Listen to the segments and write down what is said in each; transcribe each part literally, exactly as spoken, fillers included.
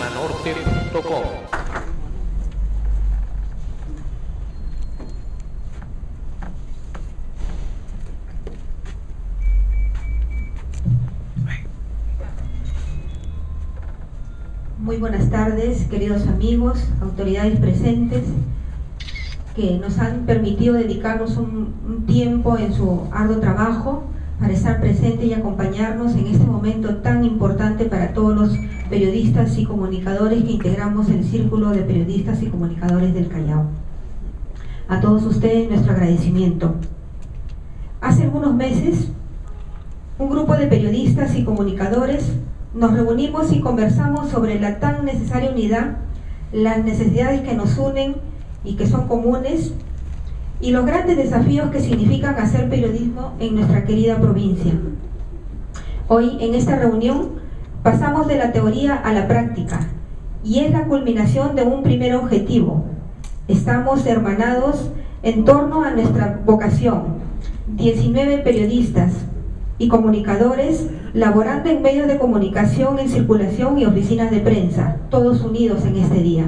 norte punto com. Muy buenas tardes, queridos amigos, autoridades presentes, que nos han permitido dedicarnos un, un tiempo en su arduo trabajo para estar presentes y acompañarnos en este momento tan importante para todos los periodistas y comunicadores que integramos el Círculo de Periodistas y Comunicadores del Callao. A todos ustedes nuestro agradecimiento. Hace algunos meses, un grupo de periodistas y comunicadores nos reunimos y conversamos sobre la tan necesaria unidad, las necesidades que nos unen y que son comunes, y los grandes desafíos que significan hacer periodismo en nuestra querida provincia. Hoy, en esta reunión, pasamos de la teoría a la práctica, y es la culminación de un primer objetivo. Estamos hermanados en torno a nuestra vocación, diecinueve periodistas y comunicadores laborando en medios de comunicación en circulación y oficinas de prensa, todos unidos en este día.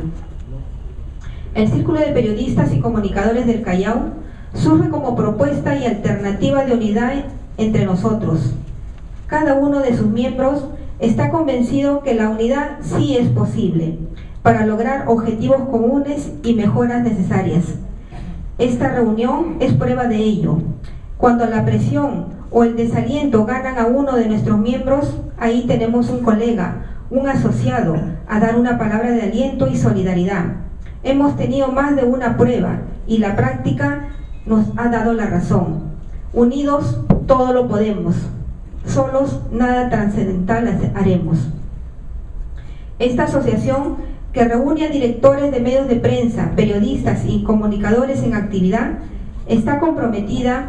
El Círculo de Periodistas y Comunicadores del Callao surge como propuesta y alternativa de unidad entre nosotros. Cada uno de sus miembros está convencido que la unidad sí es posible para lograr objetivos comunes y mejoras necesarias. Esta reunión es prueba de ello. Cuando la presión o el desaliento ganan a uno de nuestros miembros, ahí tenemos un colega, un asociado, a dar una palabra de aliento y solidaridad. Hemos tenido más de una prueba y la práctica nos ha dado la razón. Unidos todo lo podemos, solos nada trascendental haremos. Esta asociación, que reúne a directores de medios de prensa, periodistas y comunicadores en actividad, está comprometida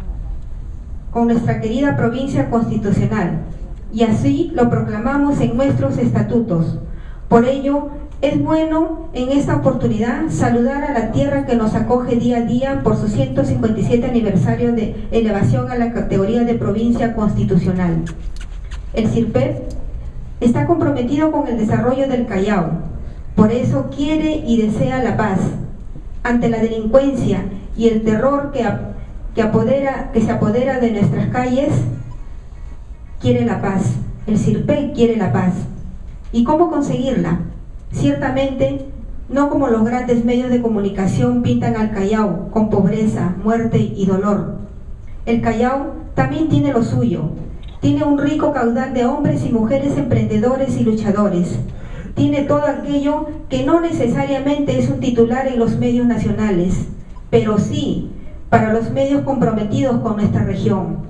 con nuestra querida provincia constitucional, y así lo proclamamos en nuestros estatutos. Por ello, es bueno en esta oportunidad saludar a la tierra que nos acoge día a día por su ciento cincuenta y siete aniversario de elevación a la categoría de provincia constitucional. El CIRPEP está comprometido con el desarrollo del Callao, por eso quiere y desea la paz. Ante la delincuencia y el terror que, que, apodera, que se apodera de nuestras calles, quiere la paz. El CIRPEP quiere la paz. ¿Y cómo conseguirla? Ciertamente, no como los grandes medios de comunicación pintan al Callao con pobreza, muerte y dolor. El Callao también tiene lo suyo. Tiene un rico caudal de hombres y mujeres emprendedores y luchadores. Tiene todo aquello que no necesariamente es un titular en los medios nacionales, pero sí para los medios comprometidos con nuestra región.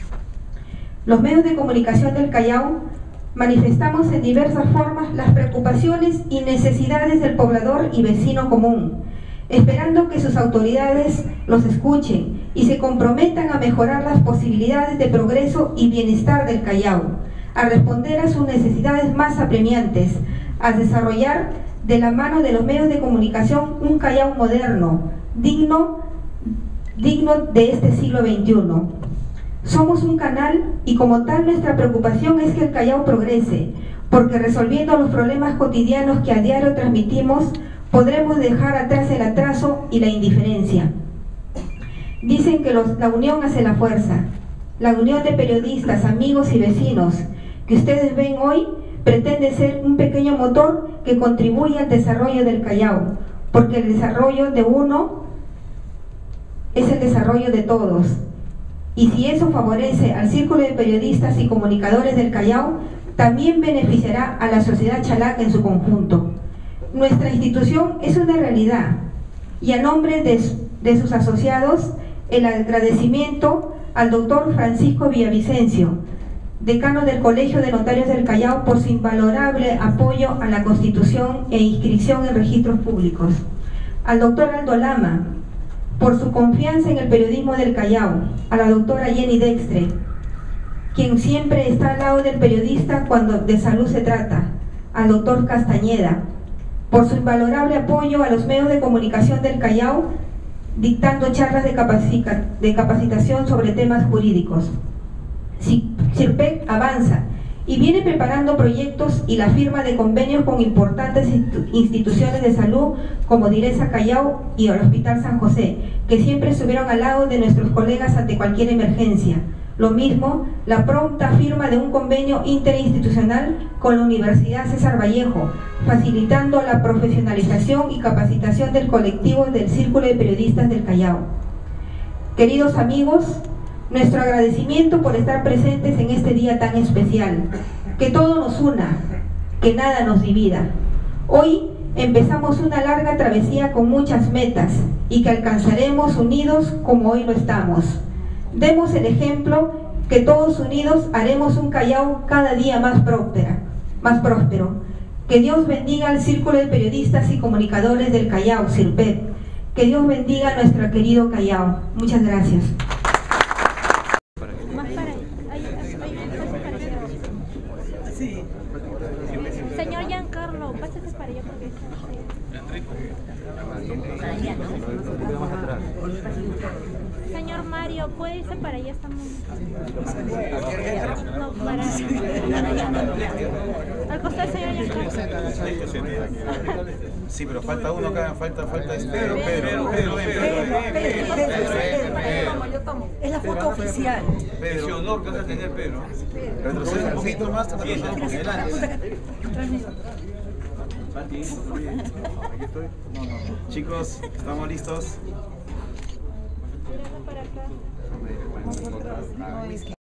Los medios de comunicación del Callao manifestamos en diversas formas las preocupaciones y necesidades del poblador y vecino común, esperando que sus autoridades los escuchen y se comprometan a mejorar las posibilidades de progreso y bienestar del Callao, a responder a sus necesidades más apremiantes, a desarrollar de la mano de los medios de comunicación un Callao moderno, digno, digno de este siglo veintiuno. Somos un canal y como tal nuestra preocupación es que el Callao progrese, porque resolviendo los problemas cotidianos que a diario transmitimos, podremos dejar atrás el atraso y la indiferencia. Dicen que los, la unión hace la fuerza. La unión de periodistas, amigos y vecinos que ustedes ven hoy pretende ser un pequeño motor que contribuye al desarrollo del Callao, porque el desarrollo de uno es el desarrollo de todos. Y si eso favorece al Círculo de Periodistas y Comunicadores del Callao, también beneficiará a la sociedad chalaca en su conjunto. Nuestra institución es una realidad, y a nombre de, de sus asociados, el agradecimiento al doctor Francisco Villavicencio, decano del Colegio de Notarios del Callao, por su invalorable apoyo a la Constitución e inscripción en registros públicos. Al doctor Aldo Lama, por su confianza en el periodismo del Callao. A la doctora Jenny Dextre, quien siempre está al lado del periodista cuando de salud se trata. Al doctor Castañeda, por su invalorable apoyo a los medios de comunicación del Callao, dictando charlas de, capacita, de capacitación sobre temas jurídicos. CIRPEP avanza y viene preparando proyectos y la firma de convenios con importantes instituciones de salud como Direza Callao y el Hospital San José, que siempre estuvieron al lado de nuestros colegas ante cualquier emergencia. Lo mismo, la pronta firma de un convenio interinstitucional con la Universidad César Vallejo, facilitando la profesionalización y capacitación del colectivo del Círculo de Periodistas del Callao. Queridos amigos, nuestro agradecimiento por estar presentes en este día tan especial. Que todo nos una, que nada nos divida. Hoy empezamos una larga travesía con muchas metas y que alcanzaremos unidos como hoy lo estamos. Demos el ejemplo que todos unidos haremos un Callao cada día más próspera, más próspero. Que Dios bendiga al Círculo de Periodistas y Comunicadores del Callao, CIRPEC. Que Dios bendiga a nuestro querido Callao. Muchas gracias. Señor Giancarlo, pásese para allá porque señor Mario, puede irse para allá, estamos. No, para. Al costado del señor Giancarlo. Sí, pero falta uno acá, falta, falta este. Pedro, Pedro, Pedro, Pedro. Es la foto oficial. Pedro, ese honor que vas a tener, Pedro. Retrocede un poquito más, te adelante. Chicos, ¿estamos listos? Para acá.